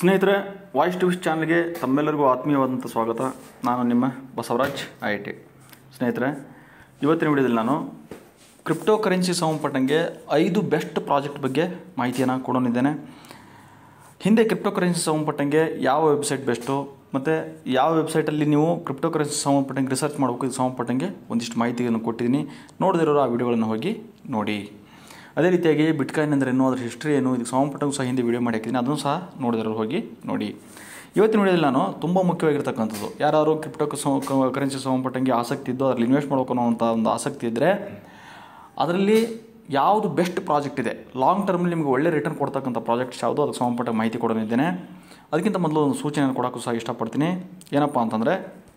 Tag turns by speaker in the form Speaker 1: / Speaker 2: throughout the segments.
Speaker 1: ಸ್ನೇಹಿತರೆ, voice TV ಚಾನಲ್ಗೆ ತಮ್ಮೆಲ್ಲರಿಗೂ ಆತ್ಮೀಯವಾದಂಥ ಸ್ವಾಗತ. ನಾನು ನಿಮ್ಮ ಬಸವರಾಜ್ IIT. ಸ್ನೇಹಿತರೆ, ಇವತ್ತಿನ ವಿಡಿಯೋದಲ್ಲಿ ನಾನು ಕ್ರಿಪ್ಟೋ ಕರೆನ್ಸಿ ಸಂಬಂಧಪಟ್ಟಂಗೆ 5 ಬೆಸ್ಟ್ ಪ್ರಾಜೆಕ್ಟ್ ಬಗ್ಗೆ ಮಾಹಿತಿಯನ್ನು ಕೊಡೋನಿದ್ದೇನೆ. ಹಿಂದೆ ಕ್ರಿಪ್ಟೋ ಕರೆನ್ಸಿ ಸಂಬಂಧಪಟ್ಟಂಗೆ ಯಾವ ವೆಬ್ಸೈಟ್ ಬೆಸ್ಟು ಮತ್ತು ಯಾವ ವೆಬ್ಸೈಟಲ್ಲಿ ನೀವು ಕ್ರಿಪ್ಟೋ ಕರೆನ್ಸಿ ಸಂಬಂಧಪಟ್ಟಂಗೆ ರಿಸರ್ಚ್ ಮಾಡಬೇಕು, ಇದು ಸಂಬಂಧಪಟ್ಟಂಗೆ ಒಂದಿಷ್ಟು ಮಾಹಿತಿಯನ್ನು ಕೊಟ್ಟಿದ್ದೀನಿ. ನೋಡದಿರೋರು ಆ ವಿಡಿಯೋಗಳನ್ನು ಹೋಗಿ ನೋಡಿ. ಅದೇ ರೀತಿಯಾಗಿ ಬಿಟ್ಕಾಯಿನ್ ಅಂದರೆ ಏನೋ, ಅದರ ಹಿಸ್ಟ್ರಿ ಏನು, ಇದಕ್ಕೆ ಸಂಬಂಧಪಟ್ಟಂಗೂ ಸಹ ಹಿಂದೆ ವಿಡಿಯೋ ಮಾಡಿ ಹಾಕಿದ್ದೀನಿ, ಅದನ್ನು ಸಹ ನೋಡಿದ್ರು ಹೋಗಿ ನೋಡಿ. ಇವತ್ತಿನ ವಿಡಿಯೋದಲ್ಲಿ ನಾನು ತುಂಬ ಮುಖ್ಯವಾಗಿರ್ತಕ್ಕಂಥದ್ದು, ಯಾರು ಕ್ರಿಪ್ಟೋ ಕರೆನ್ಸಿ ಸಂಬಂಧಪಟ್ಟಂಗೆ ಆಸಕ್ತಿ ಇದ್ದು ಅದರಲ್ಲಿ ಇನ್ವೆಸ್ಟ್ ಮಾಡಬೇಕು ಅನ್ನೋವಂಥ ಒಂದು ಆಸಕ್ತಿ ಇದ್ದರೆ ಅದರಲ್ಲಿ ಯಾವುದು ಬೆಸ್ಟ್ ಪ್ರಾಜೆಕ್ಟ್ ಇದೆ, ಲಾಂಗ್ ಟರ್ಮಲ್ಲಿ ನಿಮಗೆ ಒಳ್ಳೆ ರಿಟರ್ನ್ ಕೊಡ್ತಕ್ಕಂಥ ಪ್ರಾಜೆಕ್ಟ್ಸ್ ಯಾವುದು, ಅದಕ್ಕೆ ಸಂಬಂಧಪಟ್ಟ ಮಾಹಿತಿ ಕೊಡೋನಿದ್ದೇನೆ. ಅದಕ್ಕಿಂತ ಮೊದಲು ಒಂದು ಸೂಚನೆಯನ್ನು ಕೊಡೋಕ್ಕೂ ಸಹ ಇಷ್ಟಪಡ್ತೀನಿ. ಏನಪ್ಪ ಅಂತಂದರೆ,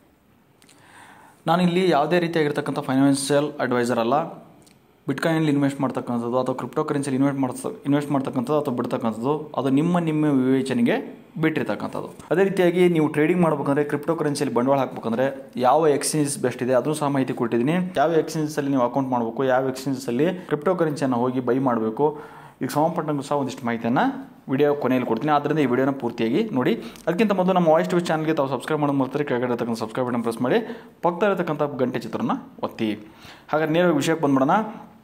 Speaker 1: ನಾನಿಲ್ಲಿ ಯಾವುದೇ ರೀತಿಯಾಗಿರ್ತಕ್ಕಂಥ ಫೈನಾನ್ಷಿಯಲ್ ಅಡ್ವೈಸರ್ ಅಲ್ಲ. ಬಿಟ್ಕಾಯಿನಲ್ಲಿ ಇನ್ವೆಸ್ಟ್ ಮಾಡ್ತಕ್ಕಂಥದ್ದು ಅಥವಾ ಕ್ರಿಪ್ಟೋ ಕರೆನ್ಸಿಯಲ್ಲಿ ಇನ್ವೆಸ್ಟ್ ಮಾಡ್ತಕ್ಕಂಥದ್ದು ಅಥವಾ ಬಿಡ್ತಕ್ಕಂಥದ್ದು ಅದು ನಿಮ್ಮ ವಿವೇಚನೆಗೆ ಬಿಟ್ಟಿರ್ತಕ್ಕಂಥದ್ದು. ಅದೇ ರೀತಿಯಾಗಿ ನೀವು ಟ್ರೇಡಿಂಗ್ ಮಾಡ್ಬೇಕಂದ್ರೆ, ಕ್ರಿಪ್ಟೋ ಕರೆನ್ಸಿಯಲ್ಲಿ ಬಂಡವಾಳ ಹಾಕಬೇಕಂದ್ರೆ ಯಾವ ಎಕ್ಸ್ಚೇಂಜಸ್ ಬೆಸ್ಟ್ ಇದೆ ಅದನ್ನು ಸಹ ಮಾಹಿತಿ ಕೊಟ್ಟಿದ್ದೀನಿ. ಯಾವ ಎಕ್ಸ್ಚೇಂಜಸಲ್ಲಿ ನೀವು ಅಕೌಂಟ್ ಮಾಡಬೇಕು, ಯಾವ ಎಕ್ಸ್ಚೇಂಜಸಲ್ಲಿ ಕ್ರಿಪ್ಟೋ ಕರೆನ್ಸಿಯನ್ನು ಹೋಗಿ ಬೈ ಮಾಡಬೇಕು, ಈಗ ಸಂಬಂಧಪಟ್ಟಂಗೂ ಸಹ ಒಂದಿಷ್ಟು ಮಾಹಿತಿಯನ್ನು ವಿಡಿಯೋ ಕೊನೆಯಲ್ಲಿ ಕೊಡ್ತೀನಿ. ಆದ್ದರಿಂದ ಈ ವಿಡಿಯೋನ ಪೂರ್ತಿಯಾಗಿ ನೋಡಿ. ಅದಕ್ಕಿಂತ ಮೊದಲು ನಮ್ಮ ವಾಯ್ಸ್ ಟಿವಿ ಚಾನಲ್ಗೆ ತಾವು ಸಬ್ಸ್ಕ್ರೈಬ್ ಮಾಡೋದು ಮರ್ತಾರೆ, ಕೆಳಗಡೆ ಇರತಕ್ಕಂಥ ಸಬ್ಸ್ಕ್ರೈಬ್ ಬಟನ್ ಪ್ರೆಸ್ ಮಾಡಿ, ಪಕ್ಕದಲ್ಲಿ ಇರತಕ್ಕಂಥ ಗಂಟೆ ಚಿತ್ರನ ಒತ್ತಿ. ಹಾಗಾದ್ರೆ ನೇರವಾಗಿ ವಿಷಯಕ್ಕೆ ಬಂದ್ಬಿಡೋಣ.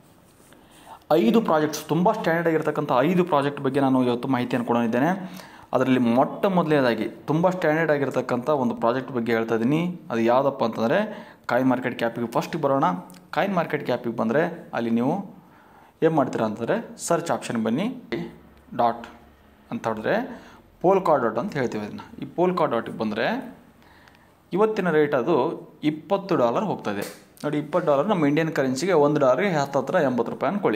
Speaker 1: 5 ಪ್ರಾಜೆಕ್ಟ್ಸ್, ತುಂಬ ಸ್ಟ್ಯಾಂಡರ್ಡ್ ಆಗಿರ್ತಕ್ಕಂಥ 5 ಪ್ರಾಜೆಕ್ಟ್ ಬಗ್ಗೆ ನಾನು ಇವತ್ತು ಮಾಹಿತಿಯನ್ನು ಕೊಡೋನಿದ್ದೇನೆ. ಅದರಲ್ಲಿ ಮೊದಲನೇದಾಗಿ ತುಂಬ ಸ್ಟ್ಯಾಂಡರ್ಡ್ ಆಗಿರ್ತಕ್ಕಂಥ ಒಂದು ಪ್ರಾಜೆಕ್ಟ್ ಬಗ್ಗೆ ಹೇಳ್ತಾ ಇದ್ದೀನಿ. ಅದು ಯಾವುದಪ್ಪ ಅಂತಂದರೆ ಕಾಯಿನ್ ಮಾರ್ಕೆಟ್ ಕ್ಯಾಪಿಗೆ ಫಸ್ಟಿಗೆ ಬರೋಣ. ಕಾಯಿನ್ ಮಾರ್ಕೆಟ್ ಕ್ಯಾಪಿಗೆ ಬಂದರೆ ಅಲ್ಲಿ ನೀವು ಏನು ಮಾಡ್ತೀರಾ ಅಂತಂದರೆ ಸರ್ಚ್ ಆಪ್ಷನ್ ಬನ್ನಿ, ಡಾಟ್ ಅಂತ ಹೇಳಿದ್ರೆ ಪೋಲ್ಕಾ ಡಾಟ್ ಅಂತ ಹೇಳ್ತೀವಿ ಅದನ್ನು. ಈ ಪೋಲ್ಕಾ ಡಾಟಿಗೆ ಬಂದರೆ ಇವತ್ತಿನ ರೇಟ್ ಅದು $20 ಹೋಗ್ತಾಯಿದೆ ನೋಡಿ. $20 ನಮ್ಮ ಇಂಡಿಯನ್ ಕರೆನ್ಸಿಗೆ $1ಗೆ $80 ಅನ್ಕೊಳ್ಳಿ.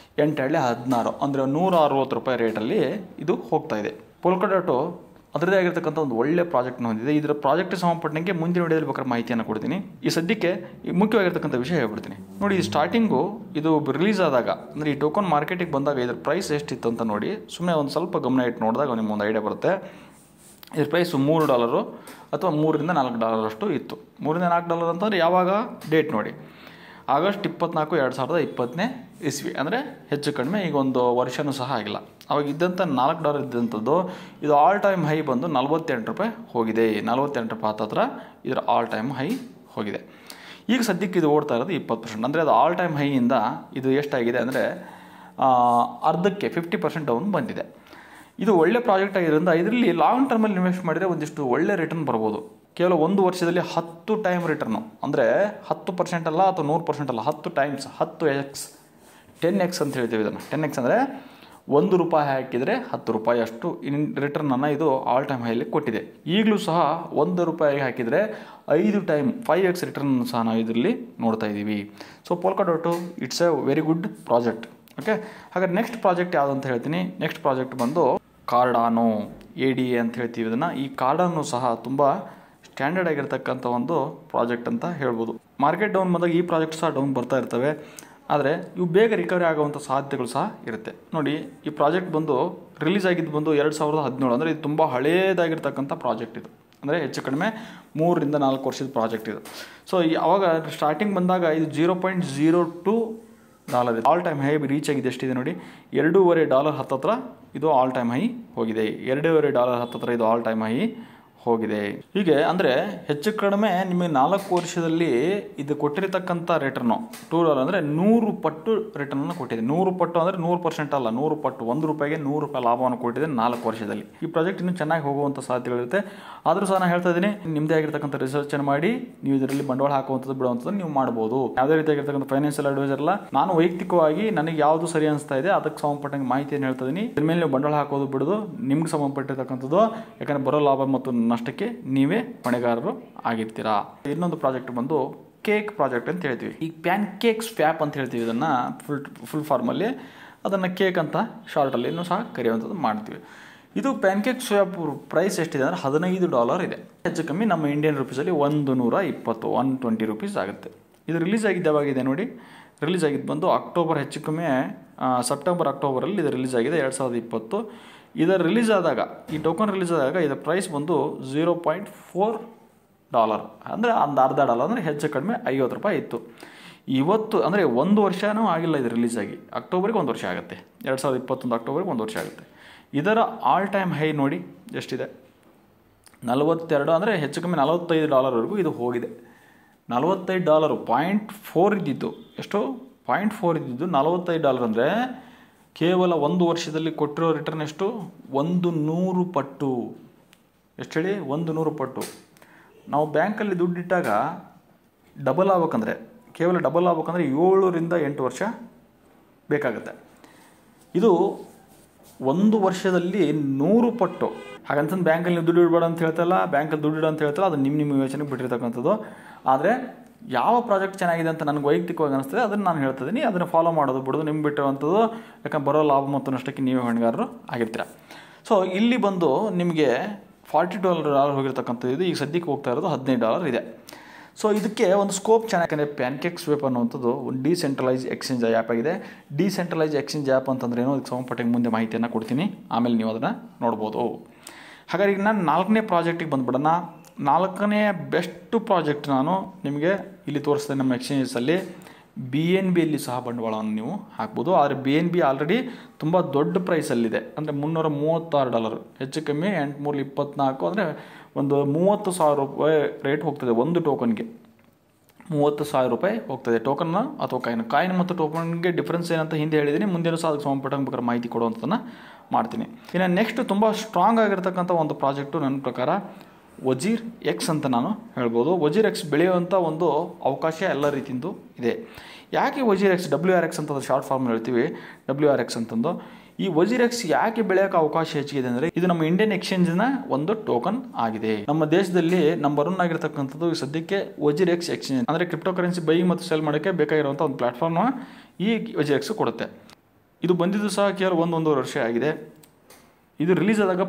Speaker 1: 8 16 ಅಂದರೆ $160 ರೇಟಲ್ಲಿ ಇದು ಹೋಗ್ತಾ ಇದೆ. ಪೋಲ್ಕಾ ಡಾಟು ಅದರದೇ ಆಗಿರ್ತಕ್ಕಂಥ ಒಂದು ಒಳ್ಳೆ ಪ್ರಾಜೆಕ್ಟ್ನ ಹೊಂದಿದೆ. ಇದರ ಪ್ರಾಜೆಕ್ಟ್ಗೆ ಸಂಬಂಧಪಟ್ಟಂಗೆ ಮುಂದಿನ ವಿಡಿಯೋದಲ್ಲಿ ಬೇಕಾದ್ರೆ ಮಾಹಿತಿಯನ್ನು ಕೊಡ್ತೀನಿ. ಈ ಸದ್ಯಕ್ಕೆ ಮುಖ್ಯವಾಗಿರ್ತಕ್ಕಂಥ ವಿಷಯ ಹೇಳ್ಬಿಡ್ತೀನಿ ನೋಡಿ. ಸ್ಟಾರ್ಟಿಂಗು ಇದು ರಿಲೀಸ್ ಆದಾಗ ಅಂದರೆ ಈ ಟೋಕನ್ ಮಾರ್ಕೆಟಿಗೆ ಬಂದಾಗ ಇದರ ಪ್ರೈಸ್ ಎಷ್ಟಿತ್ತು ಅಂತ ನೋಡಿ, ಸುಮ್ಮನೆ ಒಂದು ಸ್ವಲ್ಪ ಗಮನ ಇಟ್ಟು ನೋಡಿದಾಗ ನಿಮ್ಗೆ ಒಂದು ಐಡಿಯಾ ಬರುತ್ತೆ. ಇದ್ರ ಪ್ರೈಸು $3 ಅಥವಾ $3 ರಿಂದ $4 ಅಷ್ಟು ಇತ್ತು. $3 ರಿಂದ $4 ಅಂತಂದರೆ ಯಾವಾಗ ಡೇಟ್ ನೋಡಿ, ಆಗಸ್ಟ್ 24, 2020 ಅಂದರೆ ಹೆಚ್ಚು ಕಡಿಮೆ ಈಗ ಒಂದು ವರ್ಷವೂ ಸಹ ಆಗಿಲ್ಲ. ಅವಾಗ ಇದ್ದಂಥ $4 ಇದ್ದಂಥದ್ದು ಇದು ಆಲ್ ಟೈಮ್ ಹೈ ಬಂದು $48 ಹೋಗಿದೆ. $48 ಹತ್ತಿರ ಇದರ ಆಲ್ ಟೈಮ್ ಹೈ ಹೋಗಿದೆ. ಈಗ ಸದ್ಯಕ್ಕೆ ಇದು ಓಡ್ತಾ ಇರೋದು 20%. ಅಂದರೆ ಅದು ಆಲ್ ಟೈಮ್ ಹೈಯಿಂದ ಇದು ಎಷ್ಟಾಗಿದೆ ಅಂದರೆ ಅರ್ಧಕ್ಕೆ 50% ಡೌನ್ ಬಂದಿದೆ. ಇದು ಒಳ್ಳೆ ಪ್ರಾಜೆಕ್ಟ್ ಆಗಿರೋದ್ರಿಂದ ಇದರಲ್ಲಿ ಲಾಂಗ್ ಟರ್ಮಲ್ಲಿ ಇನ್ವೆಸ್ಟ್ ಮಾಡಿದರೆ ಒಂದಿಷ್ಟು ಒಳ್ಳೆ ರಿಟರ್ನ್ ಬರ್ಬೋದು. ಕೇವಲ ಒಂದು ವರ್ಷದಲ್ಲಿ 10 ಟೈಮ್ ರಿಟರ್ನು, ಅಂದರೆ 10% ಅಲ್ಲ ಅಥವಾ 100% ಅಲ್ಲ, 10 ಟೈಮ್ಸ್, 10x 10x ಅಂತ ಹೇಳ್ತೀವಿ ಇದನ್ನು. 10x ಅಂದರೆ $1 ಹಾಕಿದರೆ $10 ಅಷ್ಟು ರಿಟರ್ನನ್ನು ಇದು ಆಲ್ ಟೈಮ್ ಹೈಲಿ ಕೊಟ್ಟಿದೆ. ಈಗಲೂ ಸಹ $1 ಹಾಕಿದರೆ 5 ಟೈಮ್ 5x ರಿಟರ್ನ್ ಸಹ ನಾವು ಇದರಲ್ಲಿ ನೋಡ್ತಾ ಇದ್ದೀವಿ. So Polkadot it's a very good project. Okay, ಹಾಗಾದ್ರೆ ನೆಕ್ಸ್ಟ್ ಪ್ರಾಜೆಕ್ಟ್ ಯಾವುದು ಅಂತ ಹೇಳ್ತೀನಿ. ನೆಕ್ಸ್ಟ್ ಪ್ರಾಜೆಕ್ಟ್ ಬಂದು ಕಾರ್ಡಾನೋ, ADA ಅಂತ ಹೇಳ್ತೀವಿ ಇದನ್ನು. ಈ ಕಾರ್ಡಾನೋ ಸಹ ತುಂಬ ಸ್ಟ್ಯಾಂಡರ್ಡ್ ಆಗಿರ್ತಕ್ಕಂಥ ಒಂದು ಪ್ರಾಜೆಕ್ಟ್ ಅಂತ ಹೇಳ್ಬೋದು. ಮಾರ್ಕೆಟ್ ಡೌನ್ ಬಂದಾಗ ಈ ಪ್ರಾಜೆಕ್ಟ್ ಸಹ ಡೌನ್ ಬರ್ತಾ ಇರ್ತವೆ, ಆದರೆ ಇವು ಬೇಗ ರಿಕವರಿ ಆಗುವಂಥ ಸಾಧ್ಯತೆಗಳು ಸಹ ಇರುತ್ತೆ. ನೋಡಿ, ಈ ಪ್ರಾಜೆಕ್ಟ್ ಬಂದು ರಿಲೀಸ್ ಆಗಿದ್ದು ಬಂದು 2017, ಅಂದರೆ ಇದು ತುಂಬ ಹಳೇದಾಗಿರ್ತಕ್ಕಂಥ ಪ್ರಾಜೆಕ್ಟ್ ಇದು. ಅಂದರೆ ಹೆಚ್ಚು ಕಡಿಮೆ 3 ರಿಂದ 4 ವರ್ಷದ ಪ್ರಾಜೆಕ್ಟ್ ಇದು. ಸೊ ಅವಾಗ ಸ್ಟಾರ್ಟಿಂಗ್ ಬಂದಾಗ ಇದು $0.02 ಆಲ್ ಟೈಮ್ ಹೈ ರೀಚ್ ಆಗಿದೆ. ಎಷ್ಟಿದೆ ನೋಡಿ, $2.5 ಹತ್ತಿರ ಇದು ಆಲ್ ಟೈಮ್ ಹೈ ಹೋಗಿದೆ. $2.5 ಹತ್ತಿರ ಇದು ಆಲ್ ಟೈಮ್ ಹೈ ಹೋಗಿದೆ. ಹೀಗೆ ಅಂದರೆ ಹೆಚ್ಚು ಕಡಿಮೆ ನಿಮಗೆ 4 ವರ್ಷದಲ್ಲಿ ಇದು ಕೊಟ್ಟಿರತಕ್ಕಂಥ ರಿಟರ್ನು $2 ಅಂದರೆ 100 ಪಟ್ಟು ರಿಟರ್ನನ್ನು ಕೊಟ್ಟಿದೆ. 100 ಪಟ್ಟು ಅಂದರೆ 100% ಅಲ್ಲ, 100 ಪಟ್ಟು, $1ಗೆ $100 ಲಾಭವನ್ನು ಕೊಟ್ಟಿದೆ 4 ವರ್ಷದಲ್ಲಿ. ಈ ಪ್ರಾಜೆಕ್ಟ್ ಇನ್ನೂ ಚೆನ್ನಾಗಿ ಹೋಗುವಂಥ ಸಾಧ್ಯತೆಗಳಿರುತ್ತೆ. ಆದರೂ ಸಹ ನಾನು ಹೇಳ್ತಾ ಇದ್ದೀನಿ, ನಿಮ್ಮದೇ ಆಗಿರ್ತಕ್ಕಂಥ ರಿಸರ್ಚನ್ನು ಮಾಡಿ ನೀವು ಇದರಲ್ಲಿ ಬಂಡವಾಳ ಹಾಕುವಂಥದ್ದು ಬಿಡುವಂಥದ್ದು ನೀವು ಮಾಡ್ಬೋದು. ಯಾವುದೇ ರೀತಿಯಾಗಿರ್ತಕ್ಕಂಥ ಫೈನಾನ್ಷಿಯಲ್ ಅಡ್ವೈಸರ್ ಅಲ್ಲ. ನಾನು ವೈಯಕ್ತಿಕವಾಗಿ ನನಗೆ ಯಾವುದು ಸರಿ ಅನಿಸ್ತಾ ಇದೆ ಅದಕ್ಕೆ ಸಂಬಂಧಪಟ್ಟಂಗೆ ಮಾಹಿತಿಯನ್ನು ಹೇಳ್ತಾ ಇದ್ದೀನಿ. ಇದ್ರ ಮೇಲೆ ನೀವು ಬಂಡವಾಳ ಹಾಕೋದು ಬಿಡೋದು ನಿಮ್ಗೆ ಸಂಬಂಧಪಟ್ಟಿರ್ತಕ್ಕಂಥದ್ದು. ಯಾಕಂದರೆ ಬರೋ ಲಾಭ ಮತ್ತು ನಷ್ಟಕ್ಕೆ ನೀವೇ ಹೊಣೆಗಾರರು ಆಗಿರ್ತೀರಾ. ಇನ್ನೊಂದು ಪ್ರಾಜೆಕ್ಟ್ ಬಂದು ಕೇಕ್ ಪ್ರಾಜೆಕ್ಟ್ ಅಂತ ಹೇಳ್ತೀವಿ. ಈ ಪ್ಯಾನ್ ಕೇಕ್ ಸ್ವ್ಯಾಪ್ ಅಂತ ಹೇಳ್ತೀವಿ ಇದನ್ನು ಫುಲ್ ಫಾರ್ಮಲ್ಲಿ. ಅದನ್ನು ಕೇಕ್ ಅಂತ ಶಾರ್ಟಲ್ಲಿ ಇನ್ನೂ ಸಹ ಕರೆಯುವಂಥದ್ದು ಮಾಡ್ತೀವಿ. ಇದು ಪ್ಯಾನ್ ಕೇಕ್ ಸ್ವ್ಯಾಪ್ ಪ್ರೈಸ್ ಎಷ್ಟಿದೆ ಅಂದರೆ $15 ಇದೆ. ಹೆಚ್ಚು ಕಮ್ಮಿ ನಮ್ಮ ಇಂಡಿಯನ್ ರುಪೀಸಲ್ಲಿ $120 ಆಗುತ್ತೆ. ಇದು ರಿಲೀಸ್ ಆಗಿದ್ದು ಯಾವಾಗಿದೆ ನೋಡಿ, ರಿಲೀಸ್ ಆಗಿದ್ದು ಬಂದು ಅಕ್ಟೋಬರ್, ಹೆಚ್ಚು ಕಮ್ಮಿ ಸೆಪ್ಟೆಂಬರ್ ಅಕ್ಟೋಬರಲ್ಲಿ ಇದು ರಿಲೀಸ್ ಆಗಿದೆ 2020. ಇದರ ರಿಲೀಸ್ ಆದಾಗ, ಈ ಟೋಕನ್ ರಿಲೀಸ್ ಆದಾಗ ಇದರ ಪ್ರೈಸ್ ಬಂದು $0.4 ಅಂದರೆ ಒಂದು $0.5 ಅಂದರೆ ಹೆಚ್ಚು ಕಡಿಮೆ $50 ಇತ್ತು. ಇವತ್ತು ಅಂದರೆ 1 ವರ್ಷವೂ ಆಗಿಲ್ಲ ಇದು ರಿಲೀಸ್ ಆಗಿ. ಅಕ್ಟೋಬರ್ಗೆ 1 ವರ್ಷ ಆಗುತ್ತೆ. 2021 ಅಕ್ಟೋಬರ್ಗೆ 1 ವರ್ಷ ಆಗುತ್ತೆ. ಇದರ ಆಲ್ ಟೈಮ್ ಹೈ ನೋಡಿ ಎಷ್ಟಿದೆ, 42 ಅಂದರೆ ಹೆಚ್ಚು ಕಮ್ಮಿ $45ವರೆಗೂ ಇದು ಹೋಗಿದೆ. $45 0.4 ಇದ್ದಿದ್ದು, ಎಷ್ಟು $0.4 ಇದ್ದಿದ್ದು $45 ಅಂದರೆ ಕೇವಲ 1 ವರ್ಷದಲ್ಲಿ ಕೊಟ್ಟಿರೋ ರಿಟರ್ನ್ ಎಷ್ಟು, 100 ಪಟ್ಟು. ಎಷ್ಟು ಹೇಳಿ, 100 ಪಟ್ಟು. ನಾವು ಬ್ಯಾಂಕಲ್ಲಿ ದುಡ್ಡಿಟ್ಟಾಗ ಡಬಲ್ ಆಗ್ಬೇಕಂದ್ರೆ, ಕೇವಲ ಡಬಲ್ ಆಗ್ಬೇಕಂದ್ರೆ 7 ರಿಂದ 8 ವರ್ಷ ಬೇಕಾಗುತ್ತೆ. ಇದು 1 ವರ್ಷದಲ್ಲಿ 100 ಪಟ್ಟು. ಹಾಗಂತಂದು ಬ್ಯಾಂಕಲ್ಲಿ ದುಡ್ಡು ಇಡಬೇಡ ಅಂತ ಹೇಳ್ತಲ್ಲ, ಬ್ಯಾಂಕಲ್ಲಿ ದುಡ್ಡು ಇಡ ಅಂತ ಹೇಳ್ತಲ್ಲ, ಅದು ನಿಮ್ಮ ಯೋಚನೆಗೆ ಬಿಟ್ಟಿರ್ತಕ್ಕಂಥದ್ದು. ಆದರೆ ಯಾವ ಪ್ರಾಜೆಕ್ಟ್ ಚೆನ್ನಾಗಿದೆ ಅಂತ ನನಗೆ ವೈಯಕ್ತಿಕವಾಗಿ ಅನಿಸ್ತದೆ ಅದನ್ನು ನಾನು ಹೇಳ್ತಿದ್ದೀನಿ. ಅದನ್ನು ಫಾಲೋ ಮಾಡೋದು ಬಿಡೋದು ನಿಮ್ಗೆ ಬಿಟ್ಟಿರುವಂಥದ್ದು. ಯಾಕಂದ್ರೆ ಬರೋ ಲಾಭ ಮತ್ತು ನಷ್ಟಕ್ಕೆ ನೀವೇ ಹೊಣೆಗಾರರು ಆಗಿರ್ತೀರ. ಸೊ ಇಲ್ಲಿ ಬಂದು ನಿಮಗೆ $40 ಹೋಗಿರ್ತಕ್ಕಂಥದ್ದು ಇದು. ಈಗ ಸದ್ಯಕ್ಕೆ ಹೋಗ್ತಾ ಇರೋದು $15 ಇದೆ. ಸೊ ಇದಕ್ಕೆ ಒಂದು ಸ್ಕೋಪ್ ಚೆನ್ನಾಗಿ, ಪ್ಯಾನ್ಕೇಕ್ ಸ್ವೇಪ್ ಅನ್ನುವಂಥದ್ದು ಒಂದು ಡಿಸೆಂಟ್ರಲೈಸ್ ಎಕ್ಸ್ಚೇಂಜ್ ಆ್ಯಪ್ ಆಗಿದೆ. ಡಿಸೆಂಟ್ರಲೈಸ್ ಎಕ್ಸ್ಚೇಂಜ್ ಆ್ಯಪ್ ಅಂತಂದ್ರೆ ಏನೋ, ಅದಕ್ಕೆ ಸಂಬಂಧಪಟ್ಟ ಮುಂದೆ ಮಾಹಿತಿಯನ್ನು ಕೊಡ್ತೀನಿ, ಆಮೇಲೆ ನೀವು ಅದನ್ನು ನೋಡ್ಬೋದು. ಹಾಗಾಗಿ ಈಗ ನಾನು 4ನೇ ಪ್ರಾಜೆಕ್ಟಿಗೆ ಬಂದುಬಿಡೋಣ. 4ನೇ ಬೆಸ್ಟ್ ಪ್ರಾಜೆಕ್ಟ್ ನಾನು ನಿಮಗೆ ಇಲ್ಲಿ ತೋರಿಸ್ತೇನೆ. ನಮ್ಮ ಎಕ್ಸ್ಚೇಂಜಸಲ್ಲಿ BNBಯಲ್ಲಿ ಸಹ ಬಂಡವಾಳವನ್ನು ನೀವು ಹಾಕ್ಬೋದು. ಆದರೆ BNB ಆಲ್ರೆಡಿ ತುಂಬ ದೊಡ್ಡ ಪ್ರೈಸಲ್ಲಿದೆ, ಅಂದರೆ $336, ಹೆಚ್ಚು ಕಮ್ಮಿ 8×3=24, ಅಂದರೆ ಒಂದು $30,000 ರೇಟ್ ಹೋಗ್ತದೆ ಒಂದು ಟೋಕನ್ಗೆ. $30,000 ಹೋಗ್ತದೆ ಟೋಕನ್ನ ಅಥವಾ ಕಾಯಿನ್ ಮತ್ತು ಟೋಕನ್ಗೆ ಡಿಫ್ರೆನ್ಸ್ ಏನಂತ ಹಿಂದೆ ಹೇಳಿದ್ದೀನಿ. ಮುಂದೇನೂ ಸಹ ಅದಕ್ಕೆ ಸಂಬಂಧಪಟ್ಟಂಗೆ ಬೇಕಾದ್ರೆ ಮಾಹಿತಿ ಕೊಡುವಂಥದ್ದನ್ನು ಮಾಡ್ತೀನಿ. ಇನ್ನು ನೆಕ್ಸ್ಟ್ ತುಂಬ ಸ್ಟ್ರಾಂಗ್ ಆಗಿರ್ತಕ್ಕಂಥ ಒಂದು ಪ್ರಾಜೆಕ್ಟು ನನ್ನ ಪ್ರಕಾರ ವಜೀರ್ ಎಕ್ಸ್ ಅಂತ ನಾನು ಹೇಳ್ಬೋದು. ವಜೀರ್ ಎಕ್ಸ್ ಬೆಳೆಯುವಂಥ ಒಂದು ಅವಕಾಶ ಎಲ್ಲ ರೀತಿಯಿಂದ ಇದೆ. ಯಾಕೆ ವಜೀರ್ ಎಕ್ಸ್, WRX ಅಂತ ಶಾರ್ಟ್ ಫಾರ್ಮ್ ಹೇಳ್ತೀವಿ, WRX ಅಂತಂದು. ಈ ವಜೀರ್ ಎಕ್ಸ್ ಯಾಕೆ ಬೆಳೆಯೋಕ್ಕೆ ಅವಕಾಶ ಹೆಚ್ಚಿದೆ ಅಂದರೆ, ಇದು ನಮ್ಮ ಇಂಡಿಯನ್ ಎಕ್ಸ್ಚೇಂಜಿನ ಒಂದು ಟೋಕನ್ ಆಗಿದೆ. ನಮ್ಮ ದೇಶದಲ್ಲಿ ನಂಬರ್ 1 ಆಗಿರ್ತಕ್ಕಂಥದ್ದು ಸದ್ಯಕ್ಕೆ ವಜೀರ್ ಎಕ್ಸ್ ಎಕ್ಸ್ಚೇಂಜ್, ಅಂದರೆ ಕ್ರಿಪ್ಟೋ ಕರೆನ್ಸಿ ಬೈ ಮತ್ತು ಸೆಲ್ ಮಾಡೋಕ್ಕೆ ಬೇಕಾಗಿರುವಂಥ ಒಂದು ಪ್ಲಾಟ್ಫಾರ್ಮ್ ಈ ವಜೀರ್ ಎಕ್ಸ್ ಕೊಡುತ್ತೆ. ಇದು ಬಂದಿದ್ದು ಸಹ ಕೇವಲ 1-1.5 ವರ್ಷ ಆಗಿದೆ. ಇದು ರಿಲೀಸ್ ಆದಾಗ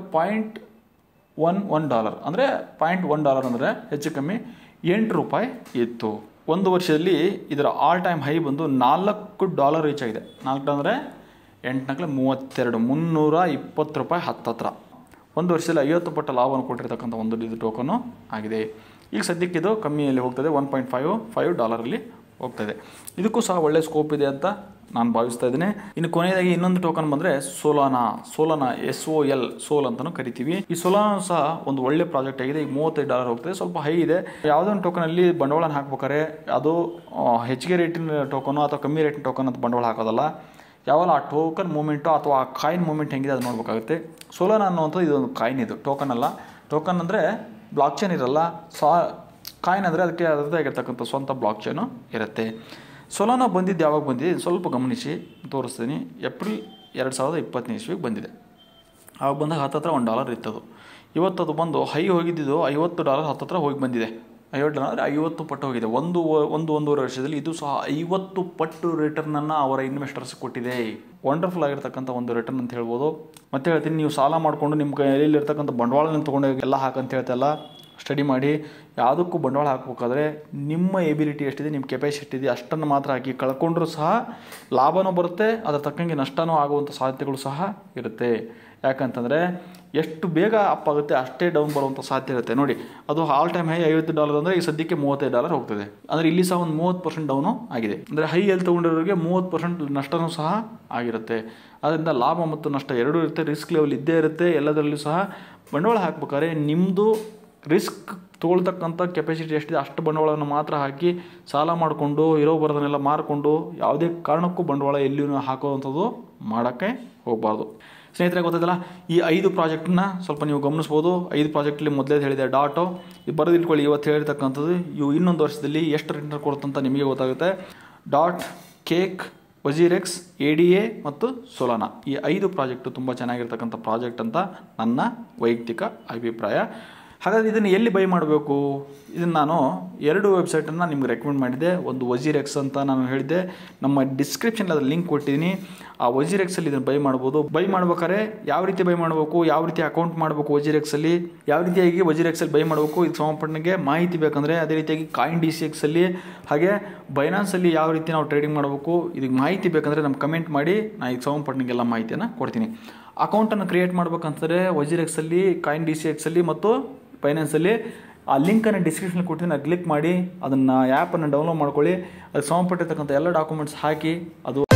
Speaker 1: $0.11 ಅಂದರೆ $0.1 ಅಂದರೆ ಹೆಚ್ಚು ಕಮ್ಮಿ $8 ಇತ್ತು. 1 ವರ್ಷದಲ್ಲಿ ಇದರ ಆಲ್ ಟೈಮ್ ಹೈ ಬಂದು $4 ರೀಚ್ ಆಗಿದೆ. 4 ಅಂದರೆ 8×4 = $32, $320 ಹತ್ತತ್ರ. 1 ವರ್ಷದಲ್ಲಿ 50 ಪಟ್ಟು ಲಾಭವನ್ನು ಕೊಟ್ಟಿರ್ತಕ್ಕಂಥ ಒಂದು ಇದು ಟೋಕನು ಆಗಿದೆ. ಈಗ ಸದ್ಯಕ್ಕೆ ಇದು ಕಮ್ಮಿಯಲ್ಲಿ ಹೋಗ್ತದೆ, $1.55 ಹೋಗ್ತದೆ. ಇದಕ್ಕೂ ಸಹ ಒಳ್ಳೆ ಸ್ಕೋಪ್ ಇದೆ ಅಂತ ನಾನು ಭಾವಿಸ್ತಾ ಇದ್ದೀನಿ. ಇನ್ನು ಕೊನೆಯದಾಗಿ ಇನ್ನೊಂದು ಟೋಕನ್ ಬಂದರೆ ಸೋಲಾನಾ SOL ಸೋಲ್ ಅಂತಲೂ ಕರಿತೀವಿ. ಈ ಸೋಲಾನಾ ಸಹ ಒಂದು ಒಳ್ಳೆ ಪ್ರಾಜೆಕ್ಟ್ ಆಗಿದೆ. ಈಗ $35 ಹೋಗ್ತದೆ, ಸ್ವಲ್ಪ ಹೈ ಇದೆ. ಯಾವುದೋ ಒಂದು ಟೋಕನಲ್ಲಿ ಬಂಡವಾಳ ಹಾಕ್ಬೇಕಾದ್ರೆ ಅದು ಹೆಚ್ಚಿಗೆ ರೇಟಿನ ಟೋಕನು ಅಥವಾ ಕಮ್ಮಿ ರೇಟಿನ ಟೋಕನ್ ಅಂತ ಬಂಡವಾಳ ಹಾಕೋದಲ್ಲ, ಯಾವಲ್ಲ ಆ ಟೋಕನ್ ಮೂಮೆಂಟು ಅಥವಾ ಆ ಕಾಯಿನ್ ಮೂಮೆಂಟ್ ಹೆಂಗಿದೆ ಅದು ನೋಡಬೇಕಾಗುತ್ತೆ. ಸೋಲಾನಾ ಅನ್ನುವಂಥದ್ದು ಇದೊಂದು ಕಾಯಿನ್, ಇದು ಟೋಕನ್ ಅಲ್ಲ. ಟೋಕನ್ ಅಂದರೆ ಬ್ಲಾಕ್ ಚೈನ್ ಇರಲ್ಲ, ಕಾಯಿನ್ ಅಂದರೆ ಅದಕ್ಕೆ ಅದರದ್ದೇ ಆಗಿರ್ತಕ್ಕಂಥ ಸ್ವಂತ ಬ್ಲಾಕ್ ಚೈನು ಇರುತ್ತೆ. ಸೋಲಾನಾ ಬಂದಿದ್ದು ಯಾವಾಗ ಬಂದಿದೆ ಸ್ವಲ್ಪ ಗಮನಿಸಿ ತೋರಿಸ್ತೀನಿ. ಏಪ್ರಿಲ್ 2020 ಬಂದಿದೆ. ಆವಾಗ ಬಂದಾಗ ಹತ್ತತ್ರ $1 ಇತ್ತದು. ಇವತ್ತು ಅದು ಬಂದು ಹೈ ಹೋಗಿದ್ದು $50 ಹತ್ತತ್ರ ಹೋಗಿ ಬಂದಿದೆ. $50 ಅಂದರೆ 50 ಪಟ್ಟು ಹೋಗಿದೆ. 1-1.5 ವರ್ಷದಲ್ಲಿ ಇದು ಸಹ 50 ಪಟ್ಟು ರಿಟರ್ನನ್ನು ಅವರ ಇನ್ವೆಸ್ಟರ್ಸ್ ಕೊಟ್ಟಿದೆ. ವಂಡರ್ಫುಲ್ ಆಗಿರ್ತಕ್ಕಂಥ ಒಂದು ರಿಟರ್ನ್ ಅಂತ ಹೇಳ್ಬೋದು. ಮತ್ತೆ ಹೇಳ್ತೀನಿ, ನೀವು ಸಾಲ ಮಾಡಿಕೊಂಡು ನಿಮ್ಮ ಕೈಯಲ್ಲಿರ್ತಕ್ಕಂಥ ಬಂಡವಾಳನ ತೊಗೊಂಡು ಎಲ್ಲ ಹಾಕಂತ ಹೇಳ್ತಲ್ಲ, ಸ್ಟಡಿ ಮಾಡಿ. ಯಾವುದಕ್ಕೂ ಬಂಡವಾಳ ಹಾಕಬೇಕಾದ್ರೆ ನಿಮ್ಮ ಎಬಿಲಿಟಿ ಎಷ್ಟಿದೆ, ನಿಮ್ಮ ಕೆಪಾಸಿಟಿ ಇದೆ ಅಷ್ಟನ್ನು ಮಾತ್ರ ಹಾಕಿ. ಕಳ್ಕೊಂಡ್ರೂ ಸಹ ಲಾಭನೂ ಬರುತ್ತೆ, ಅದರ ತಕ್ಕಂಗೆ ನಷ್ಟನೂ ಆಗುವಂಥ ಸಾಧ್ಯತೆಗಳು ಸಹ ಇರುತ್ತೆ. ಯಾಕಂತಂದರೆ ಎಷ್ಟು ಬೇಗ ಅಪ್ ಆಗುತ್ತೆ ಅಷ್ಟೇ ಡೌನ್ ಬರುವಂಥ ಸಾಧ್ಯತೆ ಇರುತ್ತೆ. ನೋಡಿ, ಅದು ಆಲ್ ಟೈಮ್ ಹೈ $50 ಅಂದರೆ ಈ ಸದ್ಯಕ್ಕೆ $35 ಹೋಗ್ತದೆ. ಅಂದರೆ ಇಲ್ಲಿ ಸಹ ಒಂದು 30% ಡೌನು ಆಗಿದೆ. ಅಂದರೆ ಹೈ ಎಲ್ಲಿ ತೊಗೊಂಡಿರೋರಿಗೆ 30% ನಷ್ಟನೂ ಸಹ ಆಗಿರುತ್ತೆ. ಅದರಿಂದ ಲಾಭ ಮತ್ತು ನಷ್ಟ ಎರಡೂ ಇರುತ್ತೆ, ರಿಸ್ಕ್ ಲೆವೆಲ್ ಇದ್ದೇ ಇರುತ್ತೆ. ಎಲ್ಲದರಲ್ಲೂ ಸಹ ಬಂಡವಾಳ ಹಾಕ್ಬೇಕಾದ್ರೆ ನಿಮ್ಮದು ರಿಸ್ಕ್ ತೊಗೊಳ್ತಕ್ಕಂಥ ಕೆಪಾಸಿಟಿ ಎಷ್ಟಿದೆ ಅಷ್ಟು ಬಂಡವಾಳವನ್ನು ಮಾತ್ರ ಹಾಕಿ, ಸಾಲ ಮಾಡಿಕೊಂಡು ಇರೋ ಬರೋದನ್ನೆಲ್ಲ ಮಾರಿಕೊಂಡು ಯಾವುದೇ ಕಾರಣಕ್ಕೂ ಬಂಡವಾಳ ಎಲ್ಲಿಯೂ ಹಾಕುವಂಥದ್ದು ಮಾಡೋಕ್ಕೆ ಹೋಗಬಾರ್ದು. ಸ್ನೇಹಿತರೆ, ಗೊತ್ತಾಯ್ತಲ್ಲ, ಈ 5 ಪ್ರಾಜೆಕ್ಟನ್ನ ಸ್ವಲ್ಪ ನೀವು ಗಮನಿಸ್ಬೋದು. 5 ಪ್ರಾಜೆಕ್ಟಲ್ಲಿ ಮೊದಲೇ ಹೇಳಿದೆ ಡಾಟೋ, ಇದು ಬರೆದಿಟ್ಕೊಳ್ಳಿ. ಇವತ್ತು ಹೇಳಿರ್ತಕ್ಕಂಥದ್ದು ಇವು ಇನ್ನೊಂದು ವರ್ಷದಲ್ಲಿ ಎಷ್ಟು ರಿಟರ್ನ್ ಕೊಡುತ್ತಂತ ನಿಮಗೆ ಗೊತ್ತಾಗುತ್ತೆ. Dot, cake, WazirX, ADA ಮತ್ತು ಸೋಲಾನಾ, ಈ 5 ಪ್ರಾಜೆಕ್ಟು ತುಂಬ ಚೆನ್ನಾಗಿರ್ತಕ್ಕಂಥ ಪ್ರಾಜೆಕ್ಟ್ ಅಂತ ನನ್ನ ವೈಯಕ್ತಿಕ ಅಭಿಪ್ರಾಯ. ಹಾಗಾದರೆ ಇದನ್ನು ಎಲ್ಲಿ ಬೈ ಮಾಡಬೇಕು? ಇದನ್ನು ನಾನು 2 ವೆಬ್ಸೈಟನ್ನು ನಿಮ್ಗೆ ರೆಕಮೆಂಡ್ ಮಾಡಿದ್ದೆ. ಒಂದು ವಜೀರ್ ಎಕ್ಸ್ ಅಂತ ನಾನು ಹೇಳಿದ್ದೆ, ನಮ್ಮ ಡಿಸ್ಕ್ರಿಪ್ಷನಲ್ಲಿ ಅದರ ಲಿಂಕ್ ಕೊಟ್ಟಿದ್ದೀನಿ. ಆ ವಜೀರ್ ಎಕ್ಸಲ್ಲಿ ಇದನ್ನು ಬೈ ಮಾಡ್ಬೋದು. ಬೈ ಮಾಡ್ಬೇಕಾದ್ರೆ ಯಾವ ರೀತಿ ಬೈ ಮಾಡಬೇಕು, ಯಾವ ರೀತಿ ಅಕೌಂಟ್ ಮಾಡಬೇಕು ವಜೀರ್ ಎಕ್ಸಲ್ಲಿ, ಯಾವ ರೀತಿಯಾಗಿ ವಜೀರ್ ಎಕ್ಸಲ್ಲಿ ಬೈ ಮಾಡಬೇಕು, ಇದಕ್ಕೆ ಸಂಬಂಧಪಟ್ಟಂಗೆ ಮಾಹಿತಿ ಬೇಕಂದರೆ ಅದೇ ರೀತಿಯಾಗಿ ಕಾಯಿನ್ DCXಲ್ಲಿ ಹಾಗೆ ಬೈನಾನ್ಸಲ್ಲಿ ಯಾವ ರೀತಿ ನಾವು ಟ್ರೇಡಿಂಗ್ ಮಾಡಬೇಕು, ಇದಕ್ಕೆ ಮಾಹಿತಿ ಬೇಕಂದರೆ ನಮ್ಮ ಕಮೆಂಟ್ ಮಾಡಿ, ನಾನು ಇದಕ್ಕೆ ಸಂಬಂಧಪಟ್ಟಂಗೆ ಎಲ್ಲ ಮಾಹಿತಿಯನ್ನು ಕೊಡ್ತೀನಿ. ಅಕೌಂಟನ್ನು ಕ್ರಿಯೇಟ್ ಮಾಡ್ಬೇಕಂತಂದರೆ ವಜೀರ್ ಎಕ್ಸಲ್ಲಿ, ಕಾಯಿನ್ DCXಲ್ಲಿ ಮತ್ತು ಫೈನಾನ್ಸಲ್ಲಿ ಆ ಲಿಂಕನ್ನು ಡಿಸ್ಕ್ರಿಪ್ಷನ್ ಕೊಡ್ತೀನಿ. ಅದು ಕ್ಲಿಕ್ ಮಾಡಿ ಅದನ್ನು ಆ್ಯಪನ್ನು ಡೌನ್ಲೋಡ್ ಮಾಡ್ಕೊಳ್ಳಿ. ಅದಕ್ಕೆ ಸಂಬಂಧಪಟ್ಟಿರ್ತಕ್ಕಂಥ ಎಲ್ಲ ಡಾಕ್ಯುಮೆಂಟ್ಸ್ ಹಾಕಿ ಅದು